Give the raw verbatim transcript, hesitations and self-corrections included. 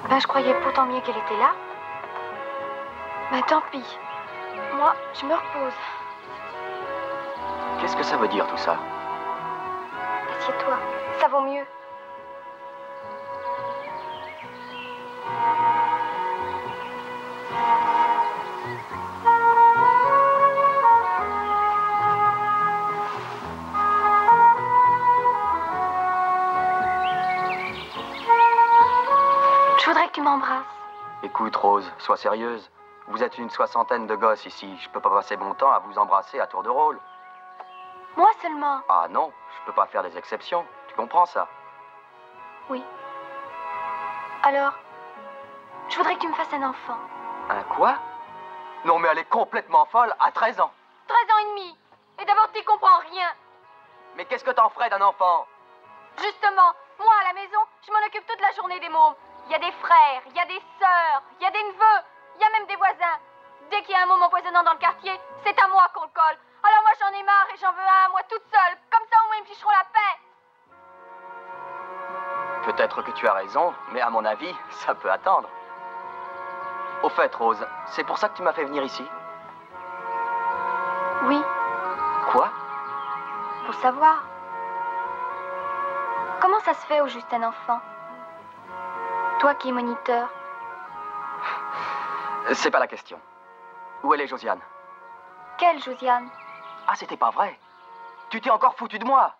Ben, je croyais pourtant mieux qu'elle était là. Ben, tant pis. Moi, je me repose. Qu'est-ce que ça veut dire, tout ça? Assieds-toi, ça vaut mieux. Je voudrais que tu m'embrasses. Écoute, Rose, sois sérieuse. Vous êtes une soixantaine de gosses ici. Je peux pas passer mon temps à vous embrasser à tour de rôle. Moi seulement. Ah non, je peux pas faire des exceptions. Tu comprends ça? Oui. Alors, je voudrais que tu me fasses un enfant. Un quoi? Non, mais elle est complètement folle à treize ans. treize ans et demi. Et d'abord, tu comprends rien. Mais qu'est-ce que t'en ferais d'un enfant? Justement, moi à la maison, je m'en occupe toute la journée des mômes. Il y a des frères, il y a des sœurs, il y a des neveux, il y a même des voisins. Dès qu'il y a un môme empoisonnant dans le quartier, c'est à moi qu'on le colle. Alors moi j'en ai marre et j'en veux un, moi toute seule. Comme ça au moins ils me ficheront la paix. Peut-être que tu as raison, mais à mon avis, ça peut attendre. Au fait, Rose, c'est pour ça que tu m'as fait venir ici? Oui. Quoi? Pour savoir. Comment ça se fait au juste un enfant? Toi qui es moniteur. C'est pas la question. Où elle est, Josiane? Quelle Josiane? Ah, c'était pas vrai. Tu t'es encore foutu de moi.